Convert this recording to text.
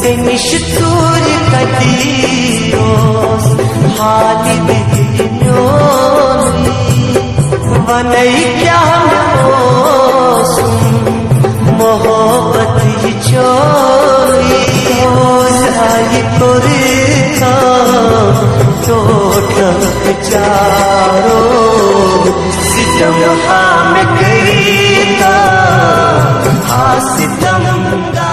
निष्ठुर कदीरोस हाल बिदिनोनी वनई क्या मोसुम मोहब्बत ही चोरी आई पुरता तो ठक चारो सितम हम करीता हाँ सितम